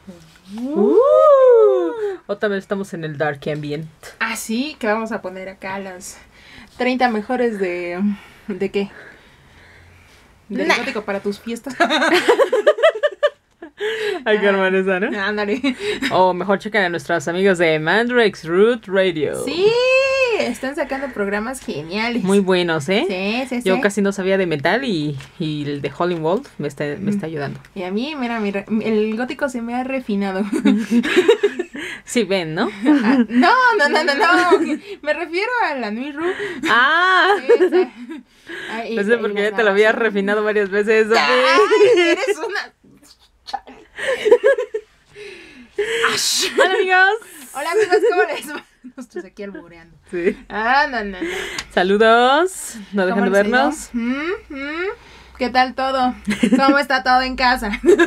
O también estamos en el dark ambient. Ah, sí, que vamos a poner acá las 30 mejores de... ¿De qué? Del gótico para tus fiestas. Hay que armar esa, ¿no? Ándale. O mejor chequen a nuestros amigos de Mandrakes Root Radio. Sí, están sacando programas geniales. Muy buenos, ¿eh? Sí. Yo casi no sabía de metal y el de Howlin' Wolf me está ayudando. Y a mí, mira, el gótico se me ha refinado. Sí, ven, ¿no? No. Me refiero a la Nuit Ru. ¡Ah! Ay, No sé por qué ya te lo habías refinado varias veces. ¡Ay, eres una... Hola, amigos. Hola, amigos, ¿cómo les va? Nosotros aquí albureando. Sí. No. Saludos. No dejen de vernos. ¿Qué tal todo? ¿Cómo está todo en casa?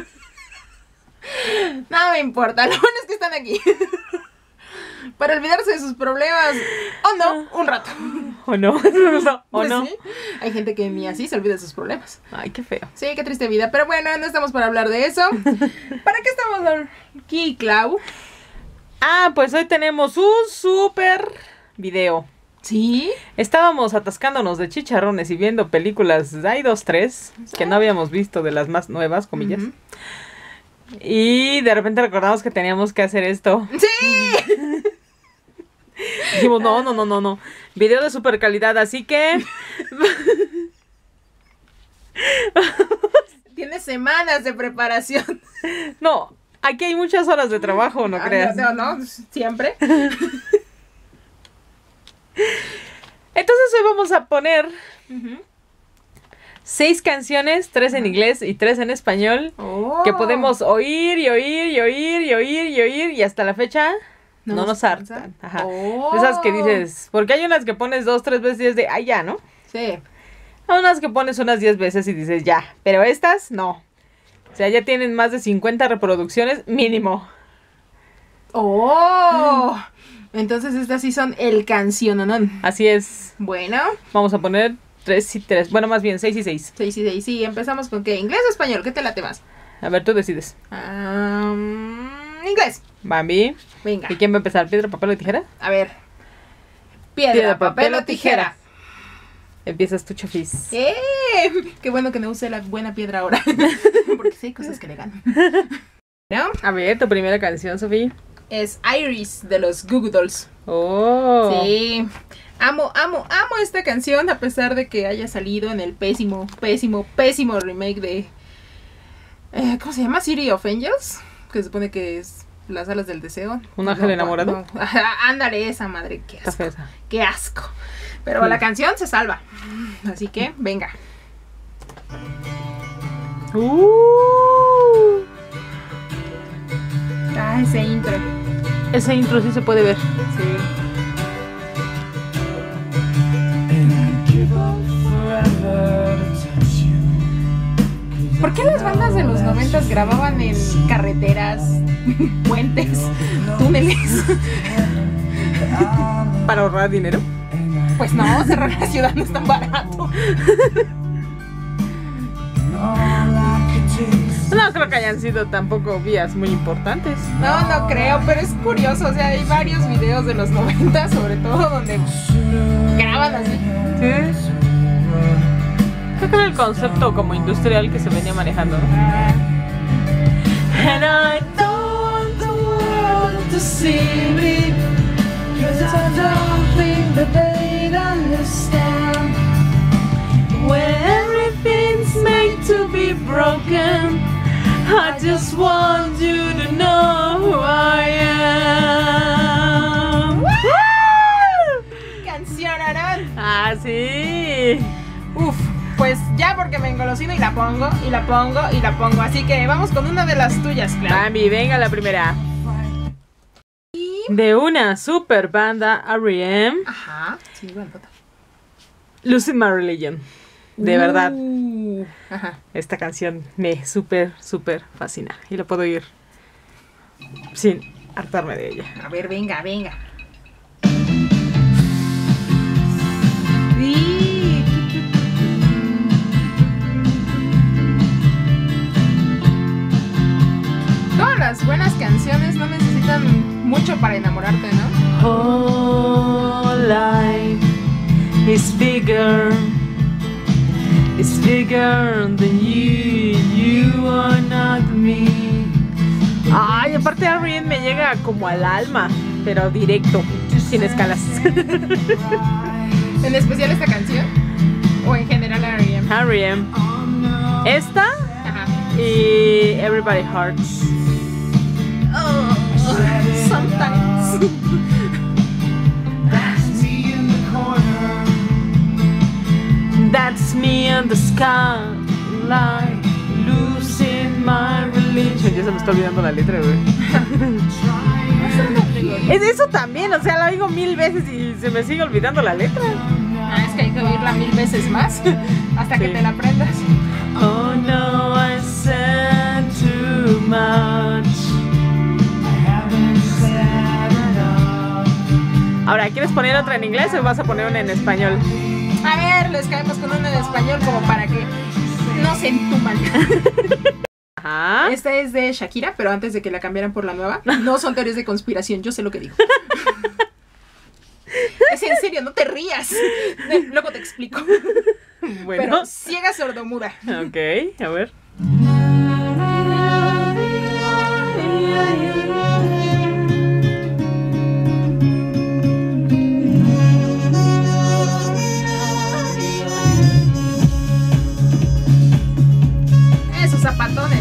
No me importa, lo bueno es que están aquí. Para olvidarse de sus problemas. O no, un rato. O no. Pues no. Sí. Hay gente que ni así se olvida de sus problemas. Ay, qué feo. Sí, qué triste vida. Pero bueno, no estamos para hablar de eso. ¿Para qué estamos aquí, Clau? Pues hoy tenemos un súper video. ¿Sí? Estábamos atascándonos de chicharrones y viendo películas, hay 2, 3, que no habíamos visto, de las más nuevas, comillas. Y de repente recordamos que teníamos que hacer esto. ¡Sí! Dijimos, no. Video de super calidad, así que... Tiene semanas de preparación. No, aquí hay muchas horas de trabajo, no creas. No, siempre. Entonces hoy vamos a poner 6 canciones, 3 en inglés y 3 en español, que podemos oír y hasta la fecha no nos hartan. Ajá. Esas que dices, porque hay unas que pones 2, 3 veces y es de, ya, ¿no? Sí. Hay unas que pones unas 10 veces y dices, ya, pero estas no. O sea, ya tienen más de 50 reproducciones mínimo. Entonces estas sí son el canciononón. Así es. Bueno. Vamos a poner 3 y 3. Bueno, más bien 6 y 6. 6 y 6. Sí, empezamos con ¿qué? ¿Inglés o español? ¿Qué te late más? A ver, tú decides. Inglés. Bambi. Venga. ¿Y quién va a empezar? ¿Piedra, papel o tijera? A ver. Piedra, papel o tijera. Empiezas tú, Chofis. Qué bueno que no use la buena piedra ahora. Porque sí hay cosas que le ganan. ¿No? A ver, tu primera canción, Sofía. Es Iris de los Goo Goo Dolls. Sí. Amo esta canción a pesar de que haya salido en el pésimo remake de... ¿cómo se llama? City of Angels. Que se supone que es Las Alas del Deseo. ¿Un ángel enamorado? No. Ándale, esa madre. Qué asco. Esa. Qué asco. Pero la canción se salva. Así que, venga. Ese intro. Ese intro sí se puede ver. Sí. ¿Por qué las bandas de los 90s grababan en carreteras, puentes, túneles? ¿Para ahorrar dinero? Pues no, cerrar la ciudad no es tan barato. No creo que hayan sido tampoco vías muy importantes. No creo, pero es curioso. O sea, hay varios videos de los 90, sobre todo, donde graban así. Sí. Creo que era el concepto como industrial que se venía manejando, ¿no? And I don't want to see me, 'cause I don't think that they'd understand. When everything's made to be broken, I just want you to know who I am. ¡Cancionarán! Ah, sí. Uf, pues ya porque me engolosino y la pongo. Así que vamos con una de las tuyas, claro. Mami, venga la primera. De una super banda R.E.M. Ajá. Sí, bueno, foto. Losing My Religion. De verdad. Ajá. Esta canción me súper fascina. Y la puedo oír sin hartarme de ella. A ver, venga. Todas Luego las buenas canciones no necesitan mucho para enamorarte, ¿no? Whole life is bigger than you. You are not me. Ay, aparte R.E.M. me llega como al alma, pero directo, sin escalas. ¿En especial esta canción? ¿O en general R.E.M.? R.E.M. Esta. Ajá. Y Everybody Hurts. Oh, sometimes. That's me in the skyline, losing my religion. Ya se me está olvidando la letra, güey. Es eso también, o sea, la oigo 1000 veces y se me sigue olvidando la letra. Ah, es que hay que oírla 1000 veces más hasta que te la aprendas. Oh no, I said too much. Ahora, ¿quieres poner otra en inglés o vas a poner una en español? A ver, les caemos con una en español como para que no se entuman. Ajá. Esta es de Shakira, pero antes de que la cambiaran por la nueva. No son teorías de conspiración, yo sé lo que digo. Es en serio, no te rías. Luego te explico. Bueno. Pero ciega sordomuda. Ok, a ver. Esos zapatones,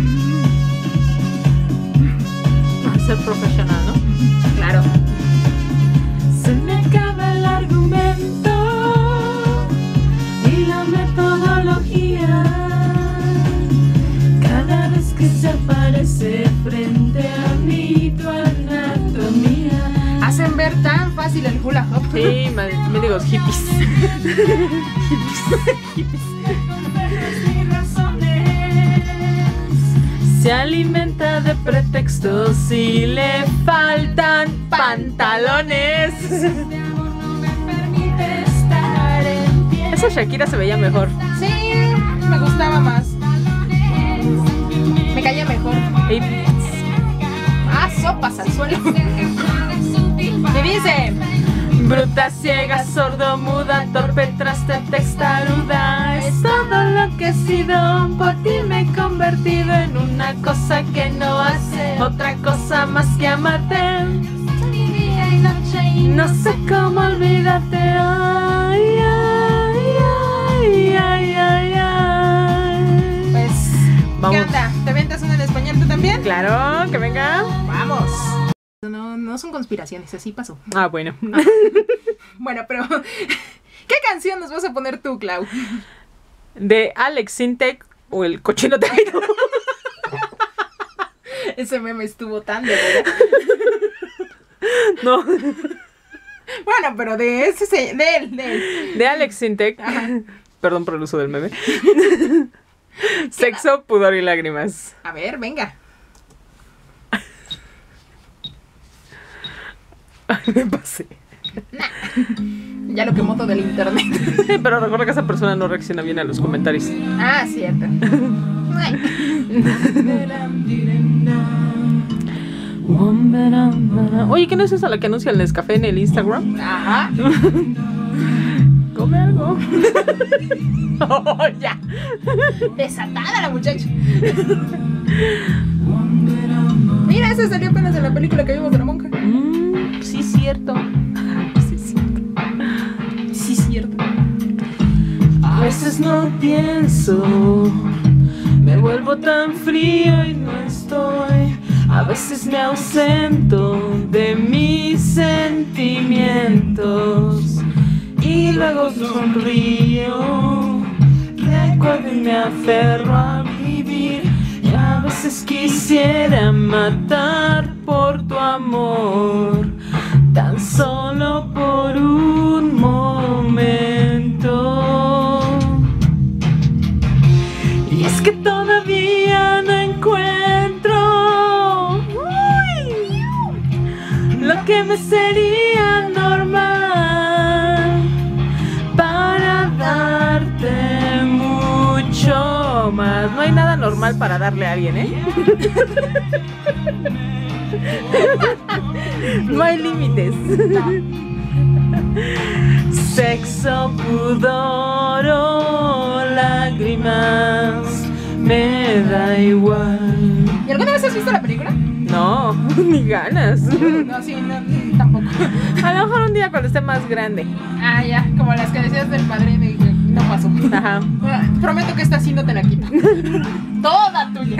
Ser profesional, ¿no? Claro. Se me acaba el argumento y la metodología. Cada vez que se aparece frente a mí tu anatomía. Hacen ver tan fácil el hula hoop. Sí, me digo hippies. Se alimenta de pretextos y le faltan pantalones. Esa Shakira se veía mejor. Sí, me gustaba más. Me caía mejor. Y Ah, sopas al suelo. ¿Qué dice? bruta, ciega, sordo-muda, torpe, traste, testaruda. Es todo lo que he sido. Por ti me he convertido en una cosa que no hace otra cosa más que amarte. Día y noche y no sé cómo olvidarte. Ay, ay, ay, ay, ay, ay. Pues, vamos. ¿Qué onda? ¿Te avientas una en español tú también? Claro, que venga. Vamos. No son conspiraciones, así pasó. Ah, bueno. Bueno, pero ¿qué canción nos vas a poner tú, Clau? De Alex Sintek o el cochino traído. Ese meme estuvo tan de boda. No. Bueno, pero de ese de él. De Alex Sintek. Perdón por el uso del meme. Sexo, pudor y lágrimas. A ver, venga. Me pasé. Ya lo quemó todo el internet. Pero recuerda que esa persona no reacciona bien a los comentarios. Ah, cierto. Oye, ¿qué no es esa la que anuncia el Nescafé en el Instagram? Ajá. Come algo. Oh, ya. Desatada la muchacha. Mira, ese salió apenas en la película que vimos de la monja. Sí, cierto. Sí, cierto. Sí, cierto. A veces no pienso, me vuelvo tan frío y no estoy. A veces me ausento de mis sentimientos y luego sonrío. Recuerdo y me aferro a vivir. Y a veces quisiera matar por tu amor, tan solo por un momento. Y es que todavía no encuentro lo que me sería normal para darte mucho más. No hay nada normal para darle a alguien, ¿eh? hay límites. No. Sexo, pudor o lágrimas, me da igual. ¿Y alguna vez has visto la película? No, ni ganas. No, sí, no, tampoco. A lo mejor un día cuando esté más grande. Ah, ya, como las que decías del padrino y no pasó. Ajá. Prometo que esta sí no te la quito. Toda tuya.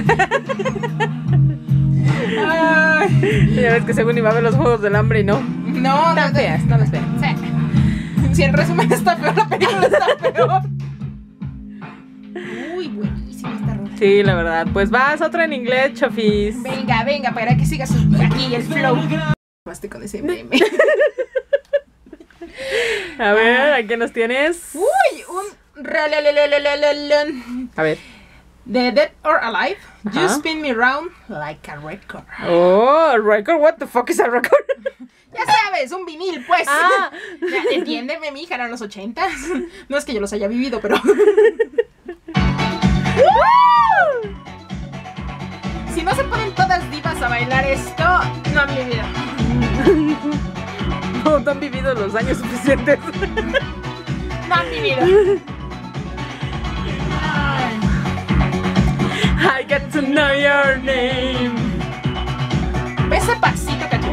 Ay. Ya ves que según iba a ver los Juegos del Hambre y no. No, Están feas, no las vean. Sí. Si en resumen está peor, la película está peor. Uy, buenísima esta rola. Sí, la verdad. Pues vas, otra en inglés, Chofis. Venga, venga, para que sigas aquí el flow. Estoy con ese meme. A ver, ¿a qué nos tienes? Uy, un A ver. The Dead or Alive, Ajá. You Spin Me Round Like a Record. Oh, record, what the fuck is a record? Ya sabes, un vinil, pues. Ah. Ya, entiéndeme, mija, eran los 80s. No es que yo los haya vivido, pero. Si no se ponen todas divas a bailar esto, no han vivido. No han vivido los años suficientes. No han vivido. I get to know your name. Ese pasito, cachorro.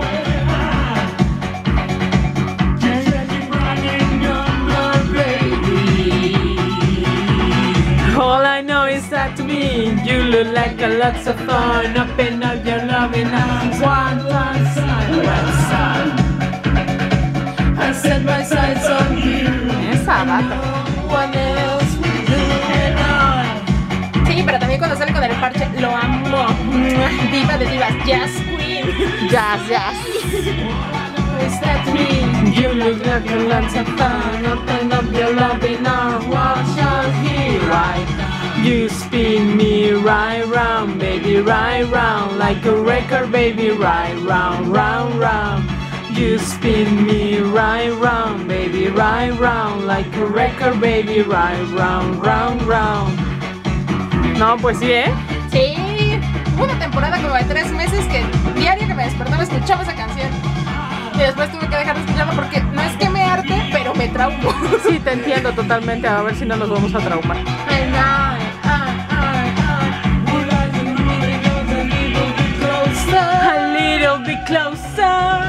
All I know is that to me you look like a lots of fun. Open up your loving arms, one side. I set my sights on you. Esa bata. One else will do it all. Sí, pero también cuando sale con el parche, lo amo. Diva de divas, Jazz Queen. Jazz. Is that me? You look like a lots of fun. Open up your loving arms, watch out here right. You spin me right round, baby, right round, like a record, baby, right round, round, round. You spin me right round, baby, right round, like a record, baby, right round, round, round. No, pues sí, ¿eh? Sí, hubo una temporada como de 3 meses que diario que me despertaba escuchaba esa canción. Y después tuve que dejar de escucharla porque no es que me harte, pero me traumo. Sí, te entiendo totalmente. A ver si no nos vamos a traumar. Ay, no. A little bit closer.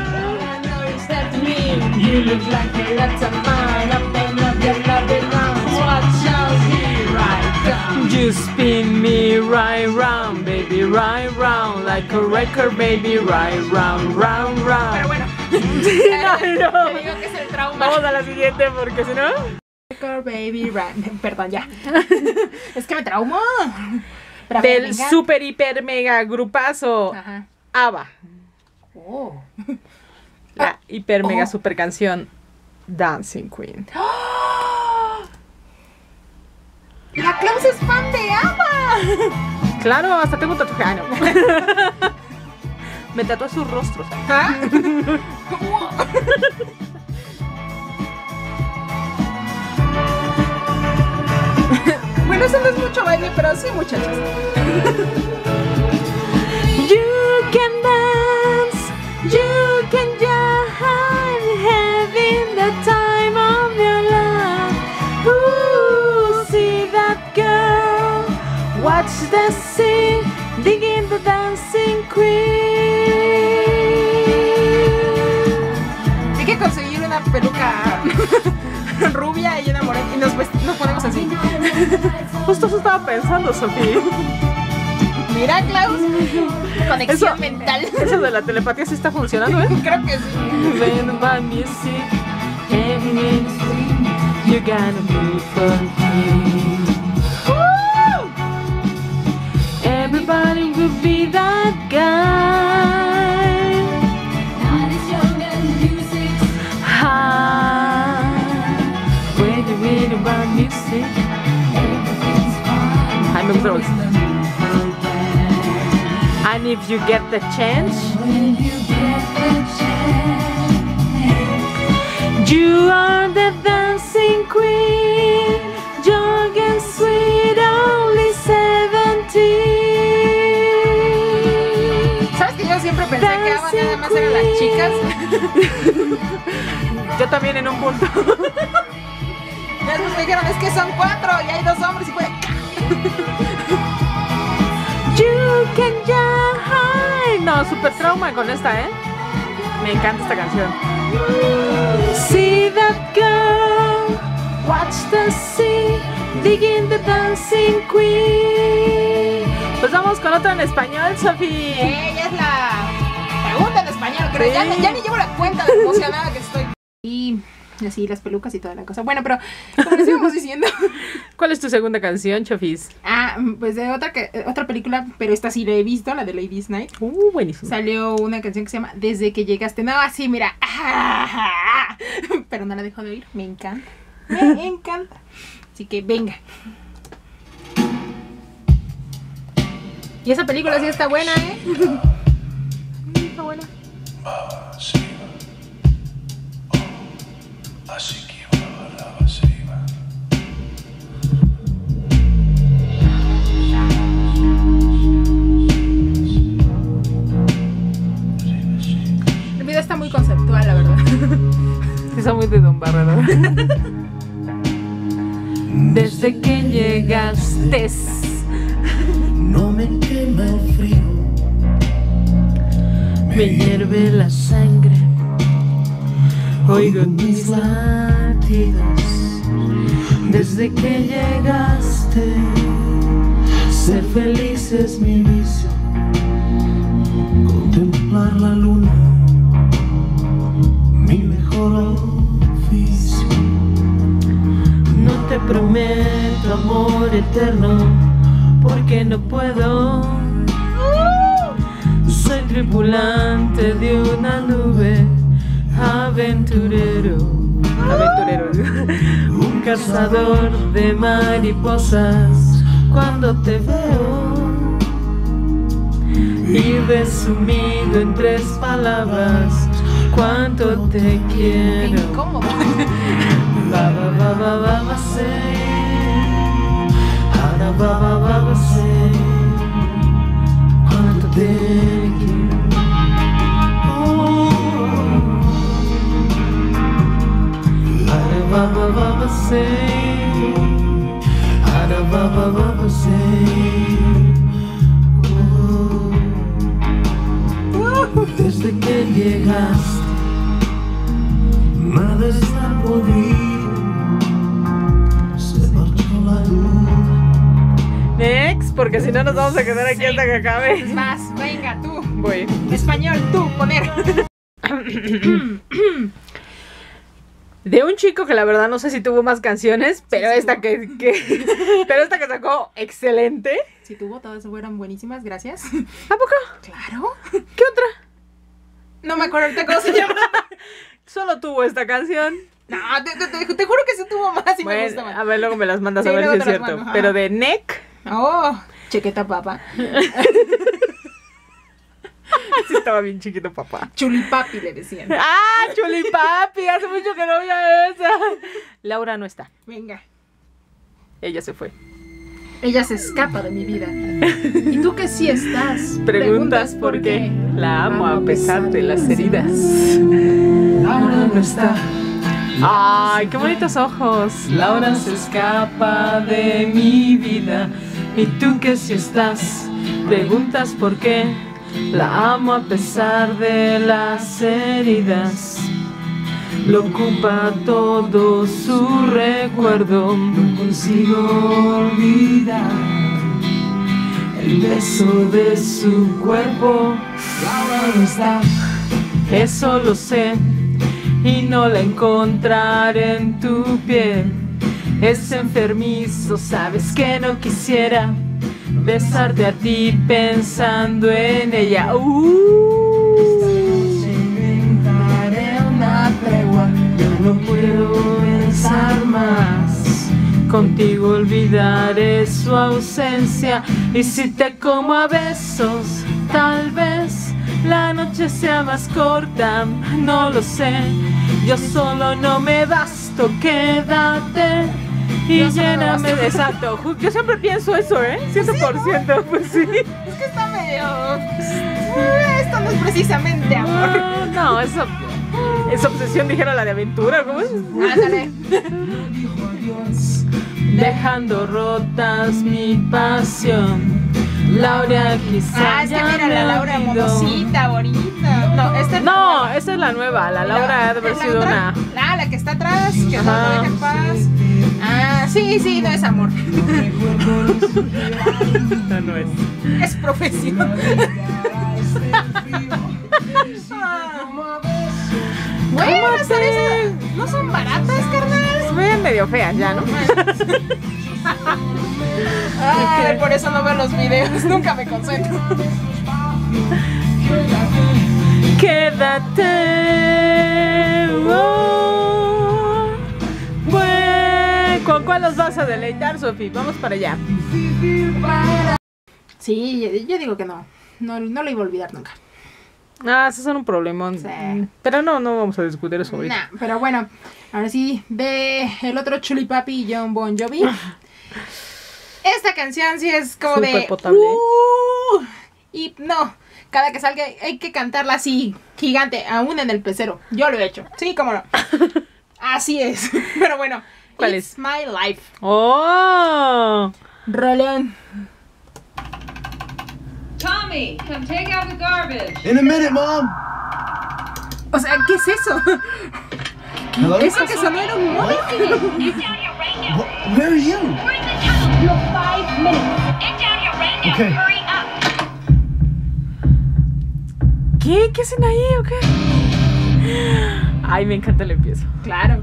You look like a lot of fun. Open up your loving arms, watch out here right down. You spin me right round, baby, right round, like a record, baby, right round, round, round. Pero bueno. No. Te digo que es el trauma. Vamos a la siguiente porque si no. Record, baby, right. Perdón, ya. Es que me traumo. Pero Del venga. super hiper mega grupazo Ajá. ABBA. Oh. La hiper mega super canción Dancing Queen. La Klaus es fan de ABBA. Claro, hasta tengo un tatuaje. Ah, no. Me tatué sus rostros. ¿Ah? Bueno, eso no es mucho baile, pero sí, muchachos. You can dance, you can jive, having the time of your life. Ooh, see that girl, watch the scene, digging the dancing queen. Hay que conseguir una peluca rubia y una morena y nos ponemos así. Justo eso estaba pensando, Sofía. Mira, Klaus, conexión mental. Eso de la telepatía sí está funcionando, ¿eh? Creo que sí. When my music, you gotta move for me. Everybody will be that guy. Not as young as music's When you read about music, everything's fine. ay, me gusta la voz. And if you get the chance, When you get the chance, you are the dancing queen, young and sweet, only 17. ¿Sabes que yo siempre pensé que esperaba nada más eran las chicas. Yo también en un punto. Después me dijeron, es que son 4 y hay 2 hombres y fue... You can jump high. No, super trauma con esta, ¿eh? Me encanta esta canción. See that girl, watch the sea, digging the dancing queen. Pues vamos con otra en español, Sofi. Ella es la pregunta en español, creo. Sí. Ya ni llevo la cuenta de lo emocionada que estoy. Y así, las pelucas y toda la cosa. Bueno, pero como les íbamos diciendo. ¿Cuál es tu segunda canción, Chofis? Pues de otra película, pero esta sí la he visto, la de Ladies Night. Buenísimo. Salió una canción que se llama Desde que llegaste. No, así, mira. Pero no la dejo de oír. Me encanta. Me encanta. Así que venga. Y esa película sí está buena, ¿eh? Está buena. Así que iba, se iba. El video está muy conceptual, la verdad. Está muy de Don Barredo. Desde que llegaste. No me quema el frío, Me hierve la sangre. Oigo mis latidos. Desde que llegaste. ser feliz es mi vicio, contemplar la luna, mi mejor oficio. No te prometo amor eterno, porque no puedo. Soy tripulante de una nube, aventurero, un cazador de mariposas. Cuando te veo y resumido en 3 palabras, cuánto te quiero. Qué incómodo. Ba ba ba ba ba ba say, ara ba ba ba ba say, cuánto te quiero. Ara ba ba ba ba say, ara ba ba ba ba say. Desde que llegaste, Nada está podrido, se marchó la duda. Next, porque si no nos vamos a quedar aquí hasta que acabe. Es más, venga tú. Voy. Español, tú, poner. De un chico que la verdad no sé si tuvo más canciones, pero sí, esta pero esta que sacó excelente. Si tuvo, todas fueron buenísimas, gracias. ¿A poco? Claro. ¿Qué otra? No me acuerdo ahorita cómo se llama. Solo tuvo esta canción. No, te juro que sí tuvo más y me gusta Bueno, más. a ver, luego me las mandas Sí, a ver si luego es te las cierto. mando, Pero ajá. de Neck, Oh, chequeta papa. sí estaba bien chiquito, papá. Chulipapi le decían. ¡Ah, Chulipapi! Hace mucho que no veía esa. Laura no está. Venga. Ella se fue. Ella se escapa de mi vida. ¿Y tú que sí estás? Preguntas por qué. La amo a pesar de las heridas. Laura no está, ¡Ay, qué bonitos ojos! Laura se escapa de mi vida. Y tú que si estás, preguntas por qué. La amo a pesar de las heridas. Lo ocupa todo su recuerdo. no consigo olvidar El beso de su cuerpo. Laura no está, Eso lo sé. Y no la encontraré en tu piel. Es enfermizo, sabes que no quisiera besarte a ti pensando en ella. inventaré una tregua, Yo no puedo pensar más. Contigo olvidaré su ausencia. Y si te como a besos, tal vez la noche sea más corta. No lo sé. Yo solo no me basto. Quédate y Yo solo no me lléname basto. de exacto. Yo siempre pienso eso, ¿eh? 100%, pues sí. Es que está medio... Esto no es precisamente amor. No, es obsesión, dijera la de aventura, ¿cómo es? Ándale. Dejando rotas mi pasión. Laura quizá. Es que mira, la Laura modosita, bonita. No, No, esta es la nueva. La Laura ha de haber sido una. La que está atrás, que no lo deja en paz. Sí, no es amor. No es. Es profesión. Bueno, esas no son baratas, carnal. Se ven medio feas ya, ¿no? Ay, por eso no veo los videos, nunca me concentro. Quédate. ¿Con cuál los vas a deleitar, Sofi? Vamos para allá. Sí, yo digo que no. No lo iba a olvidar nunca. Esos son un problemón. Sí. Pero no vamos a discutir eso ahorita. Nah, pero bueno, ahora sí, de el otro Chulipapi, John Bon Jovi. Esta canción sí es como Súper de... potable. Y no, cada que salga hay que cantarla así, gigante, aún en el pecero. Yo lo he hecho. Sí, cómo no. Así es. Pero bueno. ¿Cuál It's es? My Life. ¡Oh! Rolón. Tommy, come take out the garbage. In a minute, Mom. O sea, ¿qué es eso? Hello? Eso que sonó era un móvil. Get down here right now. Where are you? We're in the tunnel. You have 5 minutes. Get down here right now. Okay. Hurry up. ¿Qué? ¿Qué hacen ahí o qué? Ay, me encanta el empiezo. Claro.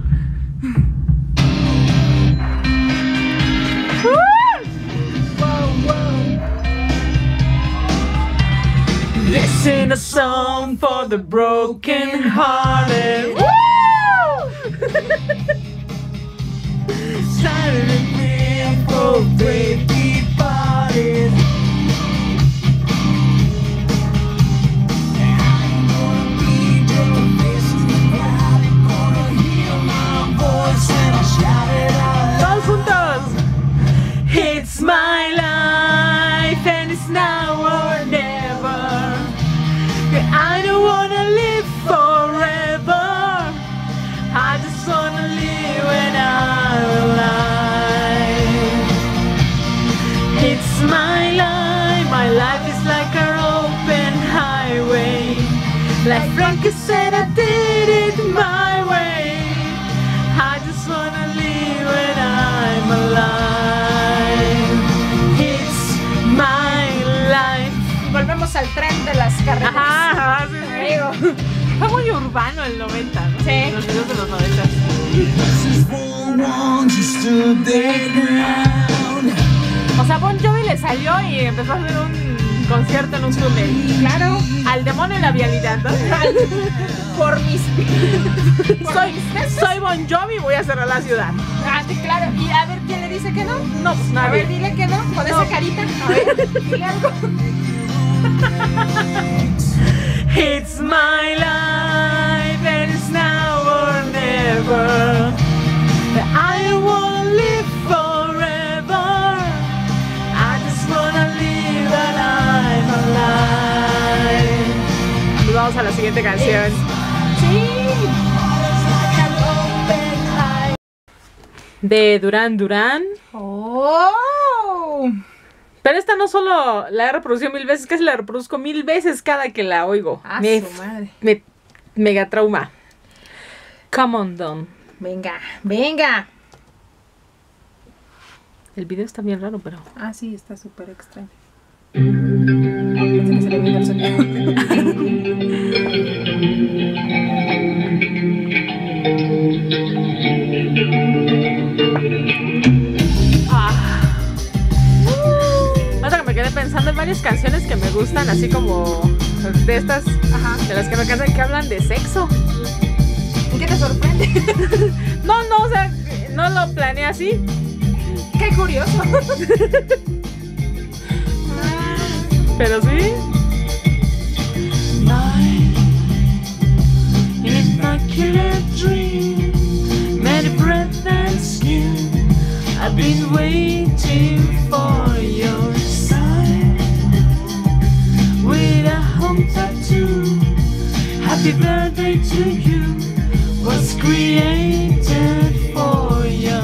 Listen a song for the broken hearted. Saturday for baby parties. Todos juntos. It's my life and it's now or never. I don't wanna live forever. I just wanna live when I'm alive. It's my life. My life is like an open highway. Like Frankie said, I did it my way. I just wanna live when I'm alive. It's my life. Volvemos al tren de las carreras. Ajá, sí, sí. Amigo. Fue muy urbano el 90, ¿no? Sí. Los videos de los 90. O sea, Bon Jovi le salió y empezó a hacer un concierto en un túnel. Claro. Al demonio la vialidad, ¿no? Por mis... Soy Bon Jovi y voy a cerrar la ciudad. Sí, claro. Y a ver quién le dice que no. No, pues A nadie. ver, dile que no. Con esa carita. A ver, dile algo. It's my life and it's now or never. I wanna live forever. I just wanna live and I'm alive. Nos vamos a la siguiente canción. Sí. De Duran Duran. Oh. Pero esta no solo la he reproducido 1000 veces, casi la reproduzco 1000 veces cada que la oigo. Su madre. Me mega trauma. Come on, Don. Venga, venga. El video está bien raro, pero... Sí, está súper extraño. Pensé que se le veía el sonido. Hasta que me quedé pensando en varias canciones que me gustan, así como de estas, de las que me cansan, que hablan de sexo. ¿Qué te sorprende? No, o sea, no lo planeé así. Qué curioso. Pero sí. Immaculate dream, many breath and skin. I've been waiting for your sign with a home tattoo. Happy birthday to you was created for you.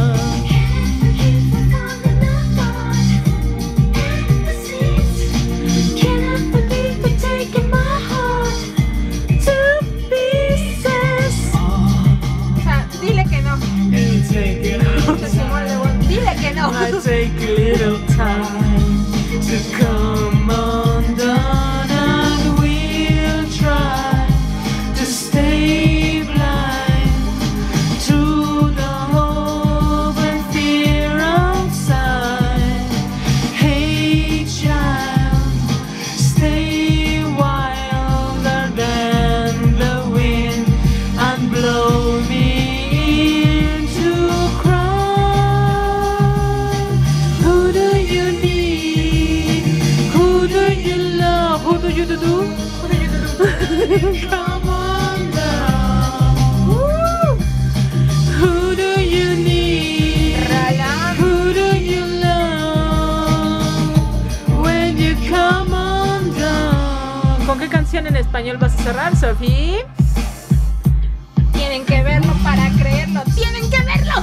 Dile que no. I take a little time to come undone, and we'll try to stay blind to the hope and fear outside. Hey child, stay wilder than the wind and blow me into cry. Who do you need? Who do you love? Who do you do? Come on down. Who do you need? Who do you love? When you come on down. ¿Con qué canción en español vas a cerrar, Sophie? Tienen que verlo para creerlo. ¡Tienen que verlo!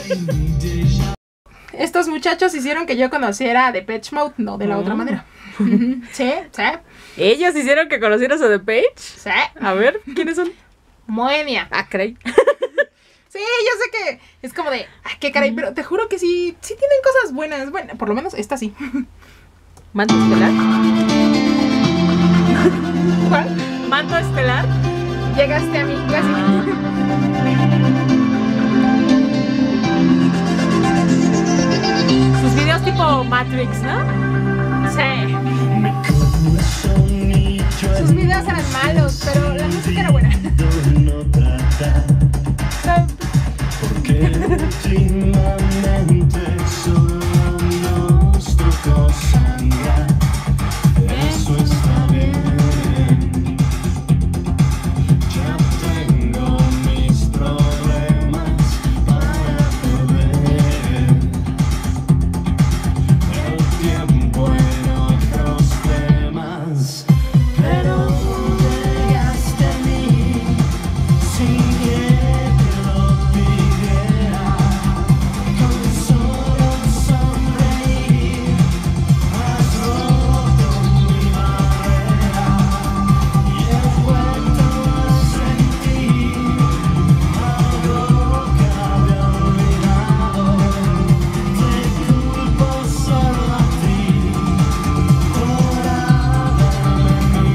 Estos muchachos hicieron que yo conociera a Depeche Mode, no de la otra manera. Sí, sí, ¿Ellos hicieron que conocieras a The Page? sí. A ver, ¿quiénes son? Moenia. Ah, caray. Sí, yo sé que es como de, ay, qué caray, pero te juro que sí tienen cosas buenas. Bueno, por lo menos esta sí. ¿Manto estelar? ¿Cuál? ¿Manto estelar? Llegaste a mi clase. Sus videos tipo Matrix, ¿no? Sí. Sus videos eran malos, pero la música era buena. Porque últimamente solo nos tocó sangrar. Eso está bien. Ya tengo mis problemas para perder el tiempo en otros temas. Pero llegaste a mí sin que te lo pidiera. Con solo sonreír has roto mi barrera y he vuelto a sentir algo que había olvidado. Te culpo solo a ti por haberme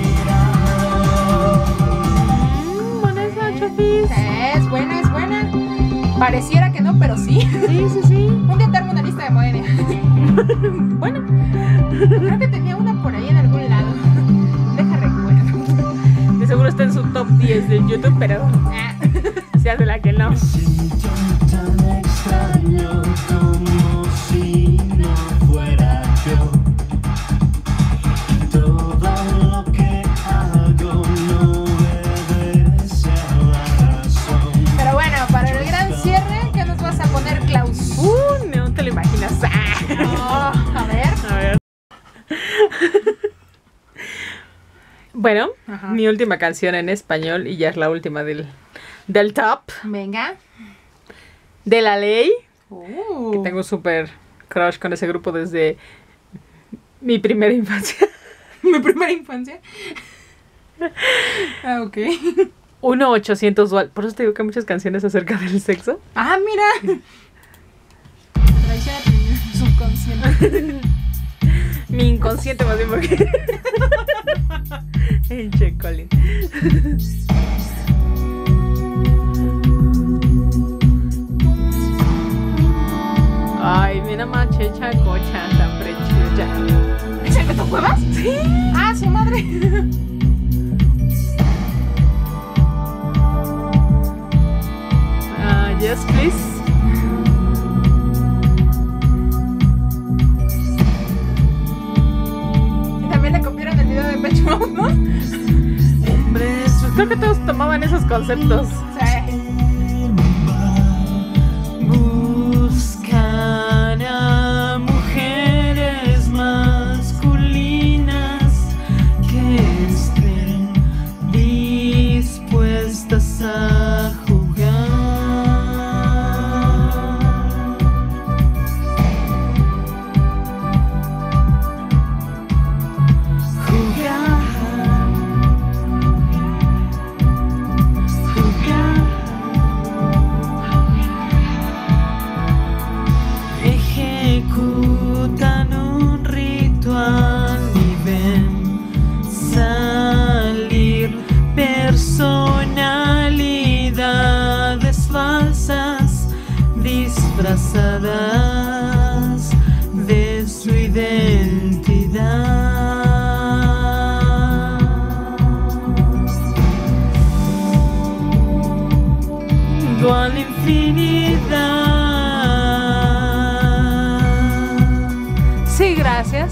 mirado. Buena esa, Chofis. Es buena, es buena. Pareciera que no, pero sí. Sí. Un día te armo una lista de Moenia. Bueno. Creo que tenía una por ahí en algún lado. Deja recuerdo. De seguro está en su top 10 de YouTube, pero se hace la que no. Siento tan extraño como si no fuera yo. Todo lo que hago no obedece a la razón. Pero bueno, para el gran cierre, ¿qué nos vas a poner, Klaus? No te lo imaginas. Oh, a ver. A ver. Bueno, Ajá. mi última canción en español y ya es la última del top Venga. de La Ley. Que tengo súper crush con ese grupo desde mi primera infancia. Mi primera infancia. Ah, ok. 1-800 Dual. Por eso te digo que hay muchas canciones acerca del sexo. Ah, mira. Traición a tu subconsciente. Mi inconsciente más bien porque... Che, Colin. Ay, mira machecha cocha tan preciosa. ¿Es el Beto Cuevas? Sí. Ah, su madre. Yes, please. Y también le copiaron el video de Depeche Mode, ¿no? Hombres, pues creo que todos tomaban esos conceptos. Sí. Buscan a mujeres masculinas que estén dispuestas disfrazadas de su identidad. Dual infinidad. Sí, gracias.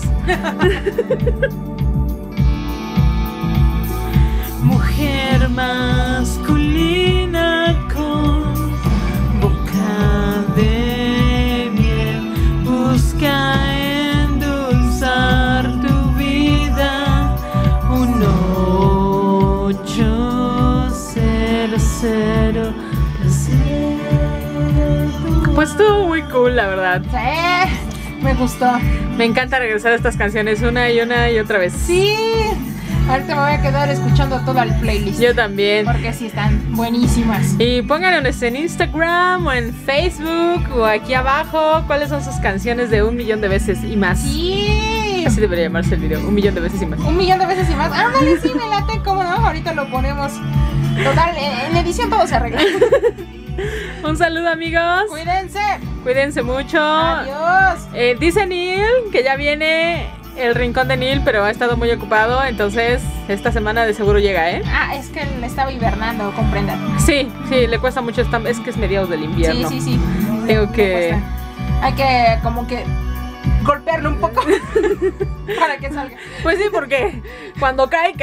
Mujer masculina con boca de miel, busca endulzar tu vida. 1800. Pues estuvo muy cool, la verdad. Sí, me gustó. Me encanta regresar a estas canciones una y otra vez. Sí. Ahorita me voy a quedar escuchando toda el playlist. Yo también. Porque sí están buenísimas. Y pónganos en Instagram o en Facebook o aquí abajo cuáles son sus canciones de 1,000,000 de veces y más. Sí. Así debería llamarse el video, 1,000,000 de veces y más. 1,000,000 de veces y más. Ándale, sí, me late, cómo no. Ahorita lo ponemos. Total, en edición todo se arregla. Un saludo, amigos. Cuídense. Cuídense mucho. Adiós. Dice Neil que ya viene el rincón de Neil, pero ha estado muy ocupado, entonces esta semana de seguro llega, ¿eh? Ah, es que él estaba hibernando, comprendan. Sí, le cuesta mucho, es que es mediados del invierno. Sí. Tengo que... Hay que como que golpearlo un poco para que salga. Pues sí, porque cuando cae.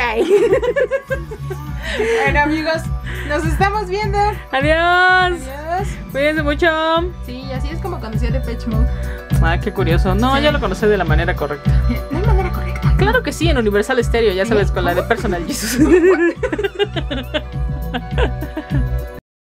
Bueno, amigos, nos estamos viendo. Adiós. Adiós. Cuídense mucho. Sí, así es como conocí a Depeche Mode. Ah, qué curioso. No, sí. Yo lo conocí de la manera correcta. ¿No hay manera correcta? Claro que sí, en Universal Stereo, ya sabes, con la de Personal Jesus.